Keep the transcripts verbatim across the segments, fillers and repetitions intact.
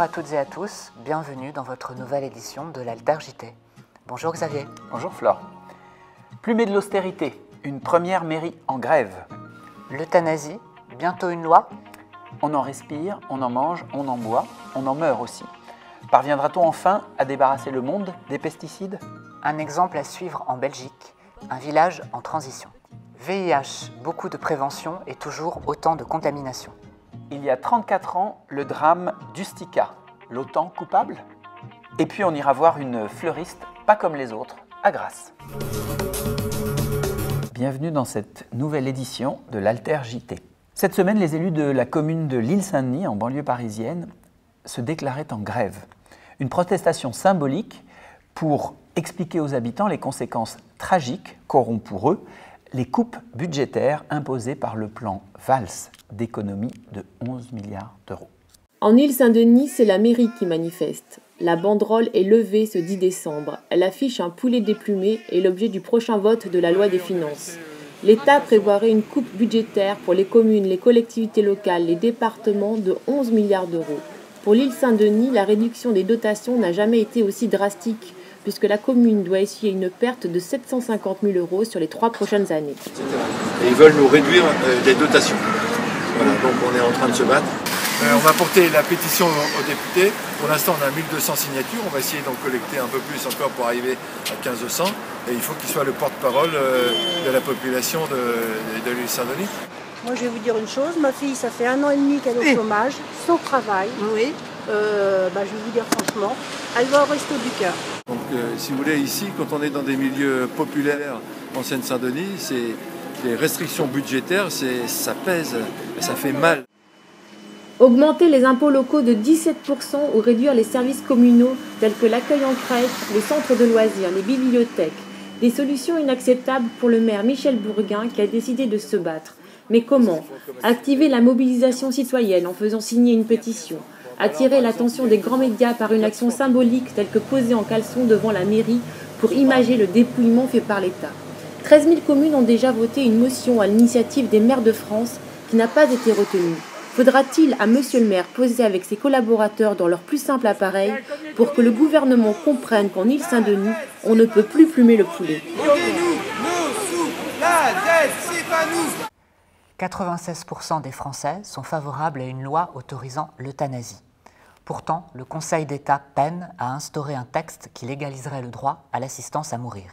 à toutes et à tous, bienvenue dans votre nouvelle édition de l'Alter J T. Bonjour Xavier. Bonjour Flore. Plumer de l'austérité, une première mairie en grève. L'euthanasie, bientôt une loi. On en respire, on en mange, on en boit, on en meurt aussi. Parviendra-t-on enfin à débarrasser le monde des pesticides ? Un exemple à suivre en Belgique, un village en transition. V I H, beaucoup de prévention et toujours autant de contamination. Il y a trente-quatre ans, le drame d'Ustica, l'OTAN coupable ? Et puis on ira voir une fleuriste, pas comme les autres, à Grasse. Bienvenue dans cette nouvelle édition de l'Alter J T. Cette semaine, les élus de la commune de L'Isle-Saint-Denis, en banlieue parisienne, se déclaraient en grève. Une protestation symbolique pour expliquer aux habitants les conséquences tragiques qu'auront pour eux les coupes budgétaires imposées par le plan Valls d'économie de onze milliards d'euros. En Île-Saint-Denis, c'est la mairie qui manifeste. La banderole est levée ce dix décembre. Elle affiche un poulet déplumé et l'objet du prochain vote de la loi des finances. L'État prévoirait une coupe budgétaire pour les communes, les collectivités locales, les départements de onze milliards d'euros. Pour l'Île-Saint-Denis, la réduction des dotations n'a jamais été aussi drastique, puisque la commune doit essuyer une perte de sept cent cinquante mille euros sur les trois prochaines années. Et ils veulent nous réduire euh, les dotations. Voilà, donc on est en train de se battre. Euh, on va porter la pétition aux députés. Pour l'instant, on a mille deux cents signatures. On va essayer d'en collecter un peu plus encore pour arriver à quinze cents. Et il faut qu'il soit le porte-parole euh, de la population de, de l'île Saint-Denis. Moi, je vais vous dire une chose. Ma fille, ça fait un an et demi qu'elle est au chômage, sans travail. Oui. Euh, bah, je vais vous dire franchement, elle va au resto du cœur. Donc, euh, si vous voulez, ici, quand on est dans des milieux populaires en Seine-Saint-Denis, c'est, les restrictions budgétaires, c'est, ça pèse, ça fait mal. Augmenter les impôts locaux de dix-sept pour cent ou réduire les services communaux tels que l'accueil en crèche, les centres de loisirs, les bibliothèques. Des solutions inacceptables pour le maire Michel Bourguin qui a décidé de se battre. Mais comment ? Activer la mobilisation citoyenne en faisant signer une pétition. Attirer l'attention des grands médias par une action symbolique telle que poser en caleçon devant la mairie pour imager le dépouillement fait par l'État. treize mille communes ont déjà voté une motion à l'initiative des maires de France qui n'a pas été retenue. Faudra-t-il à Monsieur le maire poser avec ses collaborateurs dans leur plus simple appareil pour que le gouvernement comprenne qu'en Île-Saint-Denis, on ne peut plus plumer le poulet ? quatre-vingt-seize pour cent des Français sont favorables à une loi autorisant l'euthanasie. Pourtant, le Conseil d'État peine à instaurer un texte qui légaliserait le droit à l'assistance à mourir.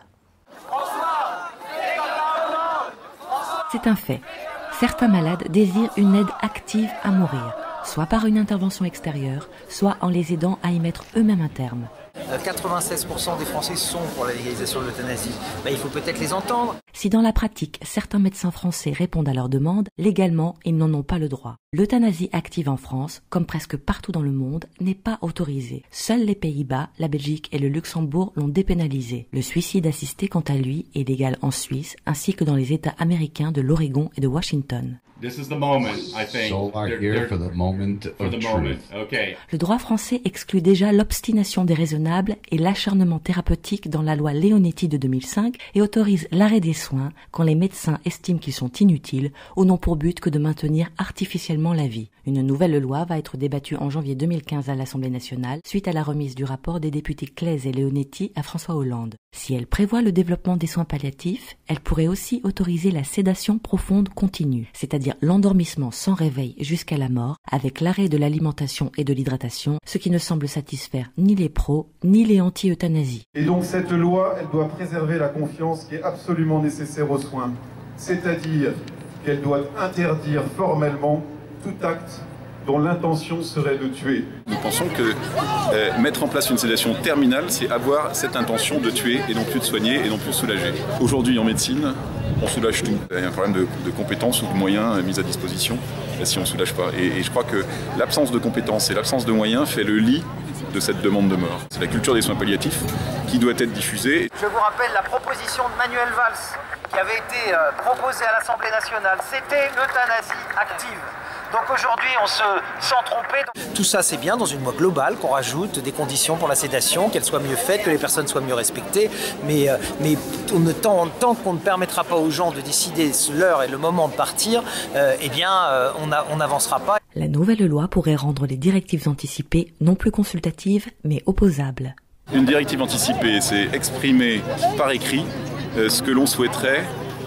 C'est un fait. Certains malades désirent une aide active à mourir, soit par une intervention extérieure, soit en les aidant à y mettre eux-mêmes un terme. quatre-vingt-seize pour cent des Français sont pour la légalisation de l'euthanasie. Ben, il faut peut-être les entendre. Si dans la pratique, certains médecins français répondent à leur demande, légalement, ils n'en ont pas le droit. L'euthanasie active en France, comme presque partout dans le monde, n'est pas autorisée. Seuls les Pays-Bas, la Belgique et le Luxembourg l'ont dépénalisé. Le suicide assisté, quant à lui, est légal en Suisse, ainsi que dans les États américains de l'Oregon et de Washington. This is the moment, I think. So are here for the moment of truth. Okay. Le droit français exclut déjà l'obstination déraisonnable et l'acharnement thérapeutique dans la loi Leonetti de deux mille cinq et autorise l'arrêt des soins quand les médecins estiment qu'ils sont inutiles ou n'ont pour but que de maintenir artificiellement la vie. Une nouvelle loi va être débattue en janvier deux mille quinze à l'Assemblée nationale suite à la remise du rapport des députés Claise et Leonetti à François Hollande. Si elle prévoit le développement des soins palliatifs, elle pourrait aussi autoriser la sédation profonde continue, c'est-à-dire l'endormissement sans réveil jusqu'à la mort, avec l'arrêt de l'alimentation et de l'hydratation, ce qui ne semble satisfaire ni les pros, ni les anti-euthanasie. Et donc cette loi, elle doit préserver la confiance qui est absolument nécessaire aux soins, c'est-à-dire qu'elle doit interdire formellement tout acte dont l'intention serait de tuer. Nous pensons que euh, mettre en place une sédation terminale, c'est avoir cette intention de tuer et non plus de soigner et non plus de soulager. Aujourd'hui en médecine, on soulage tout. Il y a un problème de, de compétences ou de moyens mis à disposition si on ne soulage pas. Et, et je crois que l'absence de compétences et l'absence de moyens fait le lit de cette demande de mort. C'est la culture des soins palliatifs qui doit être diffusée. Je vous rappelle la proposition de Manuel Valls qui avait été euh, proposée à l'Assemblée nationale. C'était l'euthanasie active. Donc aujourd'hui, on se sent trompé. Tout ça, c'est bien dans une loi globale qu'on rajoute des conditions pour la sédation, qu'elle soit mieux faite, que les personnes soient mieux respectées. Mais, euh, mais on ne, tant, tant qu'on ne permettra pas aux gens de décider l'heure et le moment de partir, euh, eh bien, euh, on n'avancera pas. La nouvelle loi pourrait rendre les directives anticipées non plus consultatives, mais opposables. Une directive anticipée, c'est exprimer par écrit euh, ce que l'on souhaiterait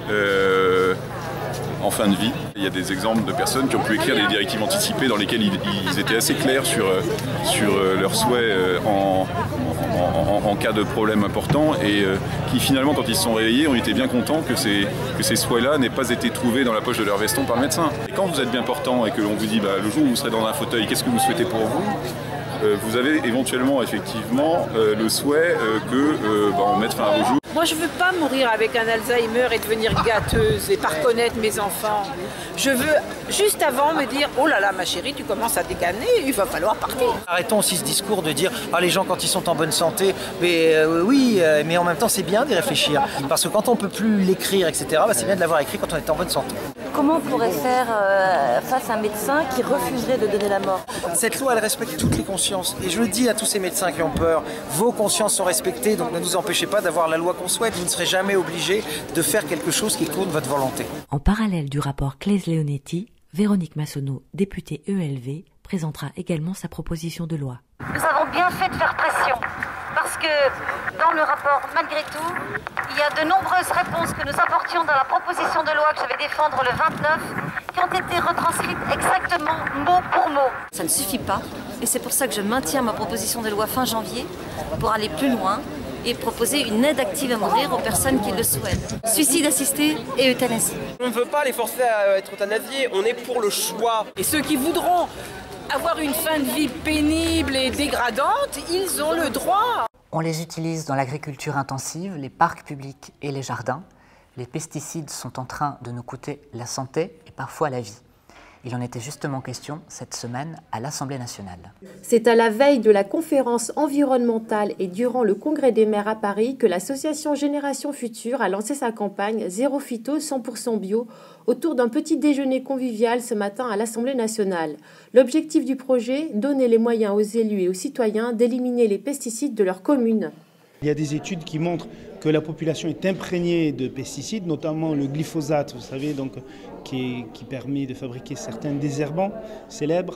euh, en fin de vie. Il y a des exemples de personnes qui ont pu écrire des directives anticipées dans lesquelles ils, ils étaient assez clairs sur, sur leurs souhaits en, en, en, en cas de problème important et euh, qui finalement, quand ils se sont réveillés, ont été bien contents que ces, que ces souhaits-là n'aient pas été trouvés dans la poche de leur veston par le médecin. Et quand vous êtes bien portant et que l'on vous dit bah, le jour où vous serez dans un fauteuil, qu'est-ce que vous souhaitez pour vous ? Euh, vous avez éventuellement effectivement euh, le souhait euh, que euh, bah, on mette fin à vos jours. Moi, je ne veux pas mourir avec un Alzheimer et devenir gâteuse et pas reconnaître mes enfants. Je veux, juste avant, me dire « Oh là là, ma chérie, tu commences à décaner, il va falloir partir. » Arrêtons aussi ce discours de dire « Ah, les gens, quand ils sont en bonne santé, mais euh, oui, euh, mais en même temps, c'est bien d'y réfléchir. » Parce que quand on ne peut plus l'écrire, et cetera, bah, c'est bien de l'avoir écrit quand on est en bonne santé. Comment on pourrait faire euh, face à un médecin qui refuserait de donner la mort? Cette loi, elle respecte toutes les consciences. Et je le dis à tous ces médecins qui ont peur, vos consciences sont respectées, donc ne nous empêchez pas d'avoir la loi qu'on souhaite. Vous ne serez jamais obligé de faire quelque chose qui est contre votre volonté. En parallèle du rapport Claes-Leonetti, Véronique Massonneau, députée E L V, présentera également sa proposition de loi. Nous avons bien fait de faire pression, parce que dans le rapport, malgré tout, il y a de nombreuses réponses que nous apportions dans la proposition de loi que je vais défendre le vingt-neuf, qui ont été retranscrites exactement mot pour mot. Ça ne suffit pas, et c'est pour ça que je maintiens ma proposition de loi fin janvier, pour aller plus loin et proposer une aide active à mourir aux personnes qui le souhaitent. Suicide assisté et euthanasie. On ne veut pas les forcer à être euthanasiés, on est pour le choix. Et ceux qui voudront avoir une fin de vie pénible et dégradante, ils ont le droit. On les utilise dans l'agriculture intensive, les parcs publics et les jardins. Les pesticides sont en train de nous coûter la santé et parfois la vie. Il en était justement question cette semaine à l'Assemblée nationale. C'est à la veille de la conférence environnementale et durant le congrès des maires à Paris que l'association Génération Future a lancé sa campagne Zéro Phyto cent pour cent bio autour d'un petit déjeuner convivial ce matin à l'Assemblée nationale. L'objectif du projet, donner les moyens aux élus et aux citoyens d'éliminer les pesticides de leur commune. Il y a des études qui montrent que la population est imprégnée de pesticides, notamment le glyphosate, vous savez, donc, qui, est, qui permet de fabriquer certains désherbants célèbres,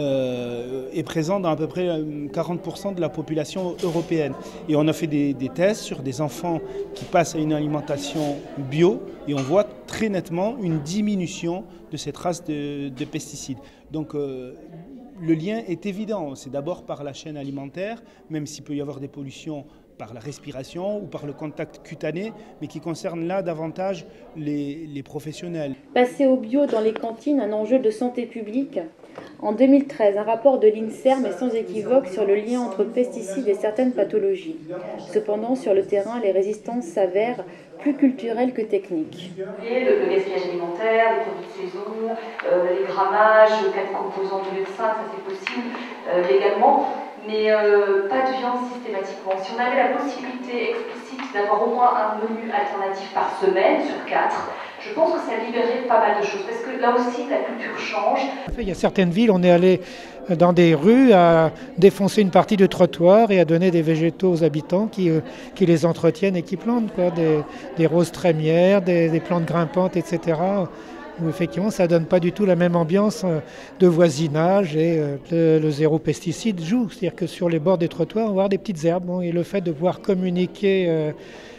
euh, est présent dans à peu près quarante pour cent de la population européenne. Et on a fait des, des tests sur des enfants qui passent à une alimentation bio et on voit très nettement une diminution de ces traces de, de pesticides. Donc, euh, le lien est évident. C'est d'abord par la chaîne alimentaire, même s'il peut y avoir des pollutions par la respiration ou par le contact cutané, mais qui concerne là davantage les, les professionnels. Passer au bio dans les cantines, un enjeu de santé publique. En deux mille treize, un rapport de l'INSERM est sans équivoque sur le lien entre pesticides et certaines pathologies. Cependant, sur le terrain, les résistances s'avèrent plus culturelles que techniques. Le, le gaspillage alimentaire, les produits de saison, euh, les grammages, quatre composants de médecin, ça c'est possible euh, légalement. Mais euh, pas de viande systématiquement. Si on avait la possibilité explicite d'avoir au moins un menu alternatif par semaine sur quatre, je pense que ça libérerait pas mal de choses. Parce que là aussi, la culture change. Il y a certaines villes, on est allé dans des rues à défoncer une partie de trottoir et à donner des végétaux aux habitants qui, euh, qui les entretiennent et qui plantent, quoi, des, des roses trémières, des, des plantes grimpantes, et cetera, où effectivement ça ne donne pas du tout la même ambiance de voisinage et le, le zéro pesticide joue. C'est-à-dire que sur les bords des trottoirs, on va voir des petites herbes. Bon, et le fait de pouvoir communiquer, euh,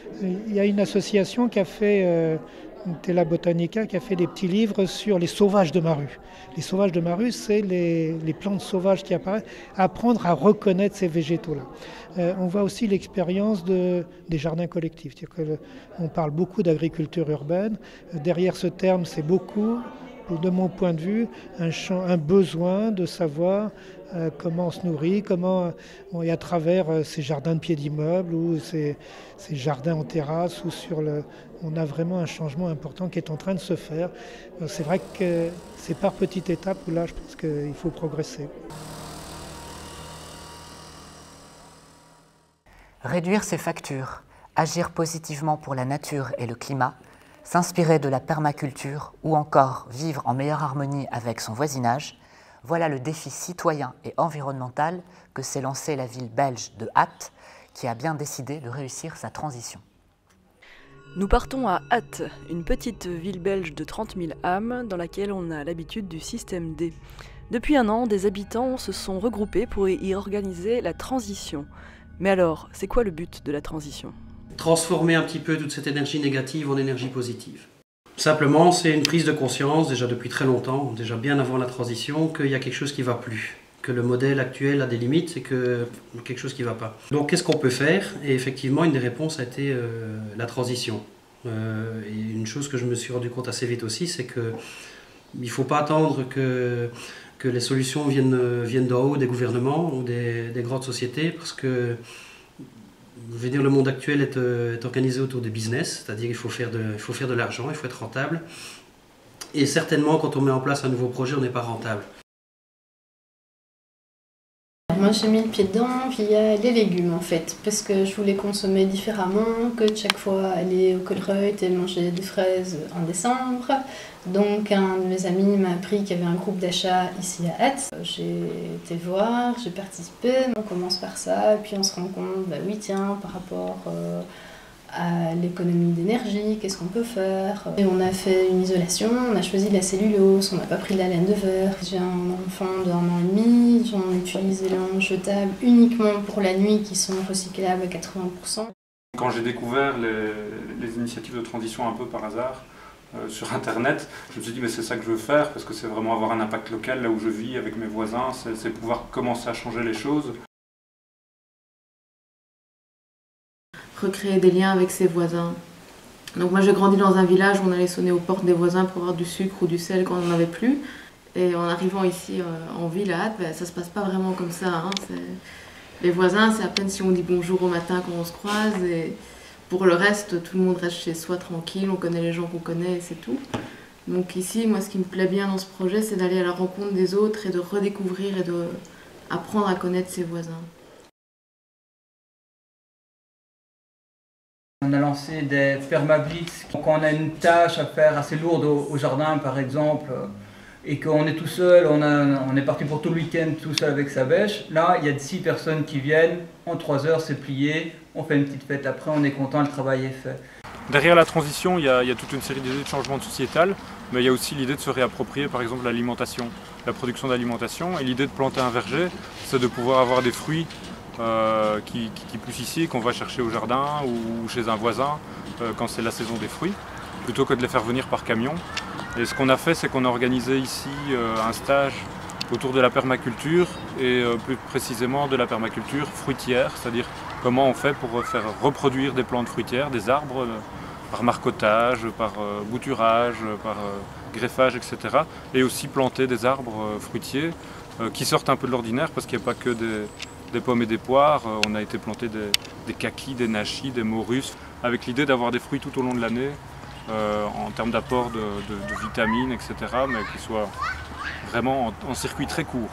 il y a une association qui a fait, euh, Tela Botanica, qui a fait des petits livres sur les sauvages de ma rue. Les sauvages de ma rue, c'est les, les plantes sauvages qui apparaissent. Apprendre à reconnaître ces végétaux-là. Euh, on voit aussi l'expérience de, des jardins collectifs. C'est-à-dire que le, on parle beaucoup d'agriculture urbaine. Derrière ce terme, c'est beaucoup, de mon point de vue, un, champ, un besoin de savoir euh, comment on se nourrit, comment, on, et à travers euh, ces jardins de pied d'immeuble ou ces, ces jardins en terrasse, ou sur le, on a vraiment un changement important qui est en train de se faire. Euh, c'est vrai que c'est par petites étapes où là, je pense qu'il faut progresser. Réduire ses factures, agir positivement pour la nature et le climat, S'inspirer de la permaculture ou encore vivre en meilleure harmonie avec son voisinage, voilà le défi citoyen et environnemental que s'est lancé la ville belge de Ath, qui a bien décidé de réussir sa transition. Nous partons à Ath, une petite ville belge de trente mille âmes dans laquelle on a l'habitude du système D. Depuis un an, des habitants se sont regroupés pour y organiser la transition. Mais alors, c'est quoi le but de la transition ? Transformer un petit peu toute cette énergie négative en énergie positive. Simplement, c'est une prise de conscience, déjà depuis très longtemps, déjà bien avant la transition, qu'il y a quelque chose qui ne va plus, que le modèle actuel a des limites et que quelque chose qui ne va pas. Donc qu'est-ce qu'on peut faire ? Et effectivement, une des réponses a été euh, la transition. Euh, et une chose que je me suis rendu compte assez vite aussi, c'est qu'il ne faut pas attendre que, que les solutions viennent, viennent d'en haut des gouvernements ou des, des grandes sociétés, parce que je veux dire, le monde actuel est, euh, est organisé autour du business, c'est-à-dire qu'il faut faire de, il faut faire de l'argent, il faut être rentable. Et certainement, quand on met en place un nouveau projet, on n'est pas rentable. Moi, j'ai mis le pied dedans via les légumes, en fait, parce que je voulais consommer différemment que de chaque fois aller au Colruyt et manger des fraises en décembre. Donc, un de mes amis m'a appris qu'il y avait un groupe d'achat ici à Ath. J'ai été voir, j'ai participé, on commence par ça, et puis on se rend compte, bah oui, tiens, par rapport euh, à l'économie d'énergie, qu'est-ce qu'on peut faire ? Et on a fait une isolation, on a choisi de la cellulose, on n'a pas pris de la laine de verre. J'ai un enfant d'un an et demi, j'en utilise des linges jetables uniquement pour la nuit qui sont recyclables à quatre-vingts pour cent. Quand j'ai découvert les, les initiatives de transition un peu par hasard, Euh, sur internet, je me suis dit mais c'est ça que je veux faire parce que c'est vraiment avoir un impact local là où je vis avec mes voisins, c'est pouvoir commencer à changer les choses. Recréer des liens avec ses voisins. Donc moi j'ai grandi dans un village où on allait sonner aux portes des voisins pour avoir du sucre ou du sel quand on n'en avait plus, et en arrivant ici euh, en ville à Ath, ben, ça se passe pas vraiment comme ça, hein. Les voisins c'est à peine si on dit bonjour au matin quand on se croise, et pour le reste, tout le monde reste chez soi tranquille, on connaît les gens qu'on connaît et c'est tout. Donc ici, moi ce qui me plaît bien dans ce projet, c'est d'aller à la rencontre des autres et de redécouvrir et d'apprendre à connaître ses voisins. On a lancé des permablitz. Quand on a une tâche à faire assez lourde au, au jardin par exemple, et qu'on est tout seul, on, a, on est parti pour tout le week-end tout seul avec sa bêche, là il y a six personnes qui viennent, en trois heures c'est plié, on fait une petite fête après, on est content, le travail est fait. Derrière la transition, il y a, il y a toute une série d'idées de changement sociétal, mais il y a aussi l'idée de se réapproprier par exemple l'alimentation, la production d'alimentation, et l'idée de planter un verger, c'est de pouvoir avoir des fruits euh, qui, qui, qui poussent ici, qu'on va chercher au jardin ou chez un voisin euh, quand c'est la saison des fruits, plutôt que de les faire venir par camion. Et ce qu'on a fait, c'est qu'on a organisé ici euh, un stage autour de la permaculture et euh, plus précisément de la permaculture fruitière, c'est-à-dire comment on fait pour faire reproduire des plantes fruitières, des arbres, euh, par marcottage, par euh, bouturage, par euh, greffage, et cetera. Et aussi planter des arbres euh, fruitiers euh, qui sortent un peu de l'ordinaire parce qu'il n'y a pas que des, des pommes et des poires. Euh, on a été planter des, des kakis, des nachis, des morus, avec l'idée d'avoir des fruits tout au long de l'année. Euh, en termes d'apport de, de, de vitamines, et cetera, mais qui soit vraiment en, en circuit très court.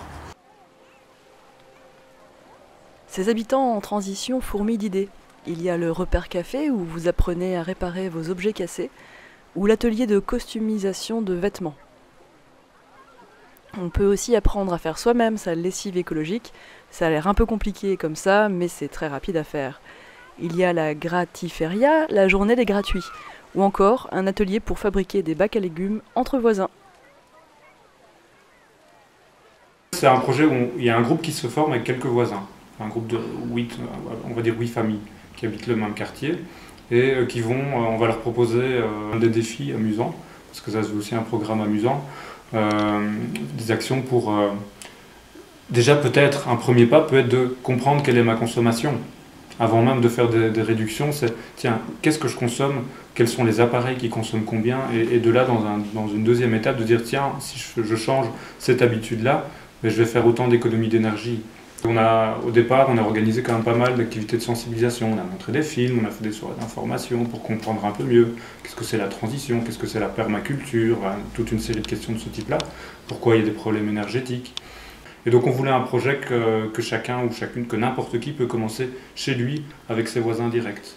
Ces habitants en transition fourmillent d'idées. Il y a le repère café où vous apprenez à réparer vos objets cassés, ou l'atelier de costumisation de vêtements. On peut aussi apprendre à faire soi-même sa lessive écologique. Ça a l'air un peu compliqué comme ça, mais c'est très rapide à faire. Il y a la Gratiferia, la journée des gratuits, ou encore un atelier pour fabriquer des bacs à légumes entre voisins. C'est un projet où on, il y a un groupe qui se forme avec quelques voisins, un groupe de huit, on va dire huit familles qui habitent le même quartier et qui vont, on va leur proposer des défis amusants, parce que ça c'est aussi un programme amusant, euh, des actions pour... Euh, déjà peut-être un premier pas peut être de comprendre quelle est ma consommation. Avant même de faire des, des réductions, c'est tiens, qu'est-ce que je consomme, quels sont les appareils qui consomment combien, et, et de là, dans, un, dans une deuxième étape, de dire tiens, si je, je change cette habitude-là, je vais faire autant d'économies d'énergie. On a, au départ, on a organisé quand même pas mal d'activités de sensibilisation, on a montré des films, on a fait des soirées d'information pour comprendre un peu mieux qu'est-ce que c'est la transition, qu'est-ce que c'est la permaculture, hein, toute une série de questions de ce type-là, pourquoi il y a des problèmes énergétiques. Et donc on voulait un projet que, que chacun ou chacune, que n'importe qui peut commencer chez lui avec ses voisins directs.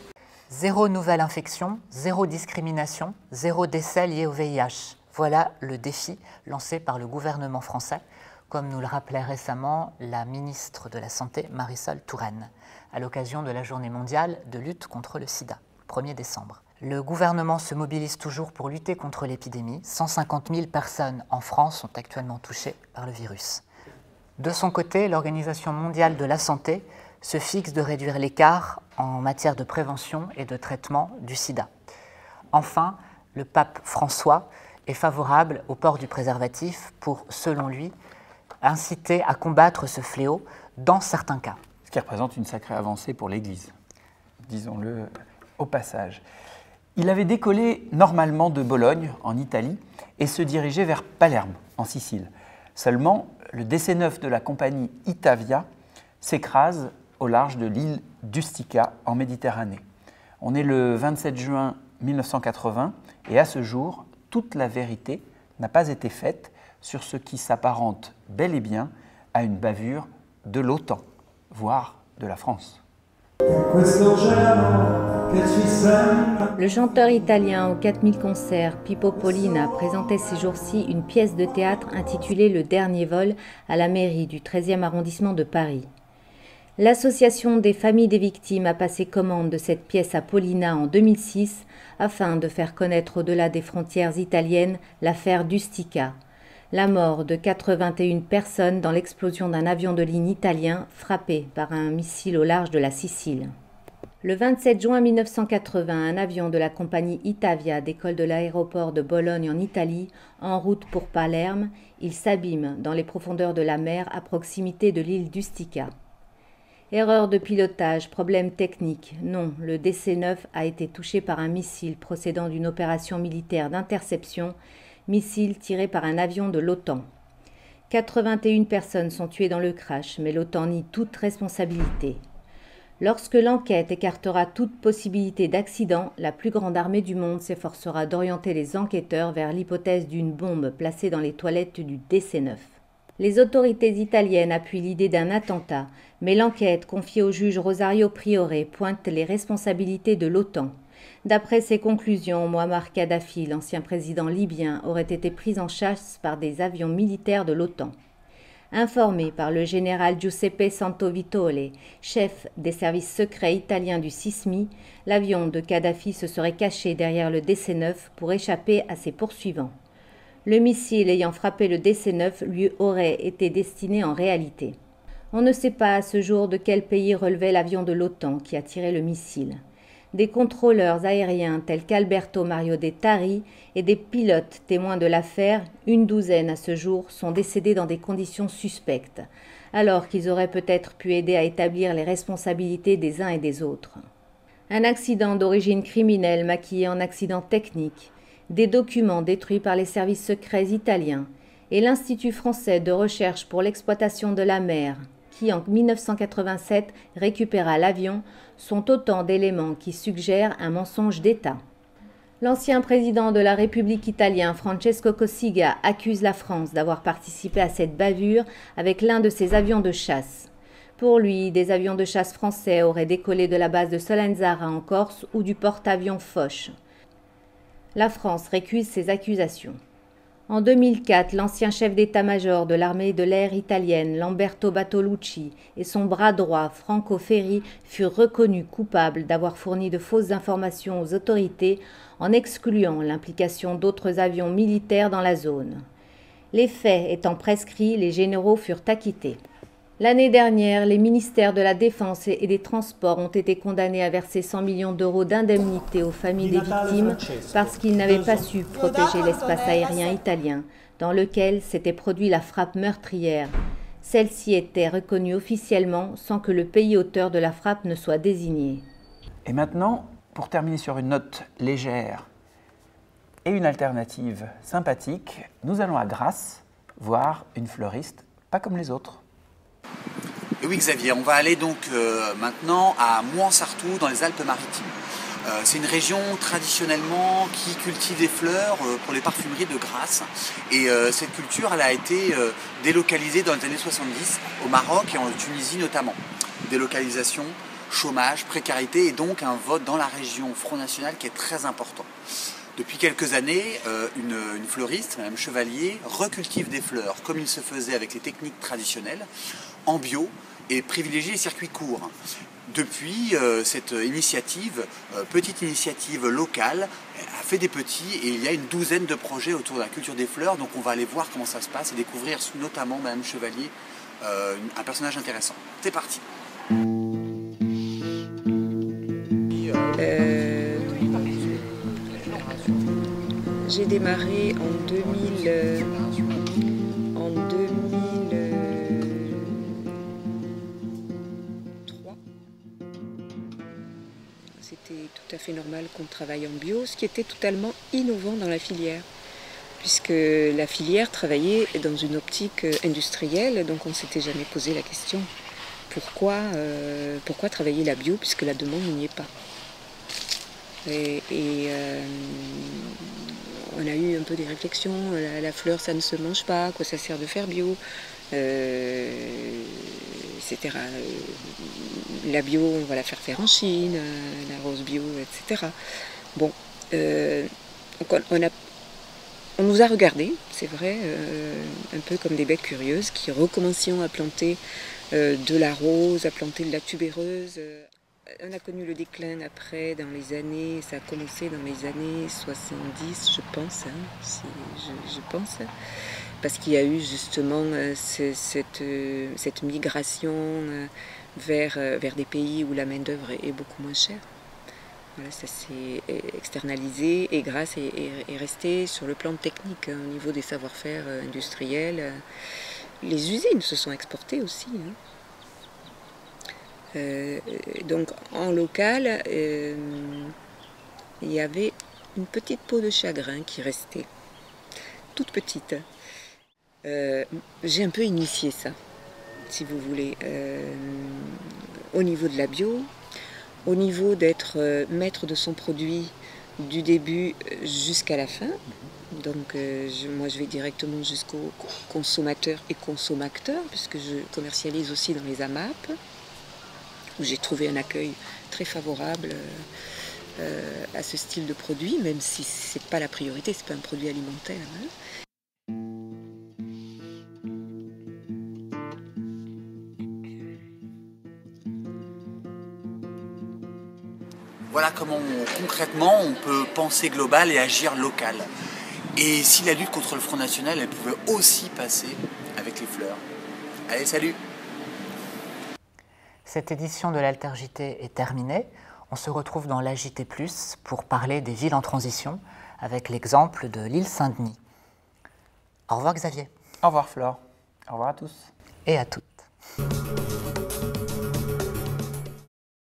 Zéro nouvelle infection, zéro discrimination, zéro décès lié au V I H. Voilà le défi lancé par le gouvernement français, comme nous le rappelait récemment la ministre de la Santé, Marisol Touraine, à l'occasion de la Journée mondiale de lutte contre le sida, premier décembre. Le gouvernement se mobilise toujours pour lutter contre l'épidémie. cent cinquante mille personnes en France sont actuellement touchées par le virus. De son côté, l'Organisation mondiale de la santé se fixe de réduire l'écart en matière de prévention et de traitement du sida. Enfin, le pape François est favorable au port du préservatif pour, selon lui, inciter à combattre ce fléau dans certains cas. Ce qui représente une sacrée avancée pour l'Église, disons-le au passage. Il avait décollé normalement de Bologne, en Italie, et se dirigeait vers Palerme, en Sicile. Seulement, le D C neuf de la compagnie Itavia s'écrase au large de l'île d'Ustica, en Méditerranée. On est le vingt-sept juin mille neuf cent quatre-vingts, et à ce jour, toute la vérité n'a pas été faite sur ce qui s'apparente bel et bien à une bavure de l'OTAN, voire de la France. Le chanteur italien aux quatre mille concerts, Pippo Pollina, présentait ces jours-ci une pièce de théâtre intitulée Le Dernier Vol à la mairie du treizième arrondissement de Paris. L'association des familles des victimes a passé commande de cette pièce à Pollina en deux mille six afin de faire connaître au-delà des frontières italiennes l'affaire d'Ustica, la mort de quatre-vingt-et-une personnes dans l'explosion d'un avion de ligne italien frappé par un missile au large de la Sicile. Le vingt-sept juin mille neuf cent quatre-vingts, un avion de la compagnie Itavia décolle de l'aéroport de Bologne en Italie, en route pour Palerme. Il s'abîme dans les profondeurs de la mer à proximité de l'île d'Ustica. Erreur de pilotage, problème technique. Non, le D C neuf a été touché par un missile procédant d'une opération militaire d'interception, missile tiré par un avion de l'OTAN. quatre-vingt-et-une personnes sont tuées dans le crash, mais l'OTAN nie toute responsabilité. Lorsque l'enquête écartera toute possibilité d'accident, la plus grande armée du monde s'efforcera d'orienter les enquêteurs vers l'hypothèse d'une bombe placée dans les toilettes du D C neuf. Les autorités italiennes appuient l'idée d'un attentat, mais l'enquête confiée au juge Rosario Priore pointe les responsabilités de l'OTAN. D'après ses conclusions, Mouammar Kadhafi, l'ancien président libyen, aurait été pris en chasse par des avions militaires de l'OTAN. Informé par le général Giuseppe Santovitole, chef des services secrets italiens du SISMI, l'avion de Kadhafi se serait caché derrière le D C neuf pour échapper à ses poursuivants. Le missile ayant frappé le D C neuf lui aurait été destiné en réalité. On ne sait pas à ce jour de quel pays relevait l'avion de l'OTAN qui a tiré le missile. Des contrôleurs aériens tels qu'Alberto Mario De Tari et des pilotes témoins de l'affaire, une douzaine à ce jour, sont décédés dans des conditions suspectes, alors qu'ils auraient peut-être pu aider à établir les responsabilités des uns et des autres. Un accident d'origine criminelle maquillé en accident technique, des documents détruits par les services secrets italiens et l'Institut français de recherche pour l'exploitation de la mer, qui en mille neuf cent quatre-vingt-sept récupéra l'avion, sont autant d'éléments qui suggèrent un mensonge d'État. L'ancien président de la République italienne, Francesco Cossiga, accuse la France d'avoir participé à cette bavure avec l'un de ses avions de chasse. Pour lui, des avions de chasse français auraient décollé de la base de Solenzara en Corse ou du porte-avions Foch. La France récuse ces accusations. En deux mille quatre, l'ancien chef d'état-major de l'armée de l'air italienne, Lamberto Bartolucci, et son bras droit, Franco Ferri, furent reconnus coupables d'avoir fourni de fausses informations aux autorités en excluant l'implication d'autres avions militaires dans la zone. Les faits étant prescrits, les généraux furent acquittés. L'année dernière, les ministères de la Défense et des Transports ont été condamnés à verser cent millions d'euros d'indemnités aux familles des victimes parce qu'ils n'avaient pas su protéger l'espace aérien italien, dans lequel s'était produit la frappe meurtrière. Celle-ci était reconnue officiellement sans que le pays auteur de la frappe ne soit désigné. Et maintenant, pour terminer sur une note légère et une alternative sympathique, nous allons à Grasse voir une fleuriste pas comme les autres. Et oui Xavier, on va aller donc euh, maintenant à Mouansartou dans les Alpes-Maritimes. Euh, c'est une région traditionnellement qui cultive des fleurs euh, pour les parfumeries de Grasse. Et euh, cette culture elle a été euh, délocalisée dans les années soixante-dix au Maroc et en Tunisie notamment. Délocalisation chômage, précarité et donc un vote dans la région Front National qui est très important. Depuis quelques années, euh, une, une fleuriste, Madame Chevalier, recultive des fleurs comme il se faisait avec les techniques traditionnelles, en bio et privilégie les circuits courts. Depuis, euh, cette initiative, euh, petite initiative locale, a fait des petits et il y a une douzaine de projets autour de la culture des fleurs. Donc on va aller voir comment ça se passe et découvrir notamment Madame Chevalier, euh, un personnage intéressant. C'est parti. Euh, J'ai démarré en deux mille, euh, en deux mille trois. C'était tout à fait normal qu'on travaille en bio, ce qui était totalement innovant dans la filière, puisque la filière travaillait dans une optique industrielle, donc on ne s'était jamais posé la question pourquoi, euh, pourquoi travailler la bio, puisque la demande n'y est pas. Et, et euh, on a eu un peu des réflexions, la, la fleur ça ne se mange pas, à quoi ça sert de faire bio, euh, et cetera. La bio on va la faire faire en Chine, la rose bio, et cetera. Bon, euh, donc on, on, a, on nous a regardés, c'est vrai, euh, un peu comme des bêtes curieuses qui recommencions à planter euh, de la rose, à planter de la tubéreuse. Euh, On a connu le déclin après, dans les années, ça a commencé dans les années soixante-dix, je pense, hein, si je, je pense, parce qu'il y a eu justement euh, ce, cette, euh, cette migration euh, vers, euh, vers des pays où la main-d'œuvre est, est beaucoup moins chère. Voilà, ça s'est externalisé et grâce est, est, est resté sur le plan technique, hein, au niveau des savoir-faire euh, industriels. Les usines se sont exportées aussi. Hein. Euh, donc en local, euh, il y avait une petite peau de chagrin qui restait, toute petite. Euh, j'ai un peu initié ça, si vous voulez, euh, au niveau de la bio, au niveau d'être euh, maître de son produit du début jusqu'à la fin. Donc euh, je, moi je vais directement jusqu'au consommateur et consommateur, puisque je commercialise aussi dans les A M A P, où j'ai trouvé un accueil très favorable euh, à ce style de produit, même si c'est pas la priorité, c'est pas un produit alimentaire. Hein. Voilà comment on, concrètement on peut penser global et agir local. Et si la lutte contre le Front National, elle pouvait aussi passer avec les fleurs. Allez, salut! Cette édition de l'Alter J T est terminée. On se retrouve dans l'A J T plus, pour parler des villes en transition, avec l'exemple de l'île Saint-Denis. Au revoir Xavier. Au revoir Flore. Au revoir à tous. Et à toutes.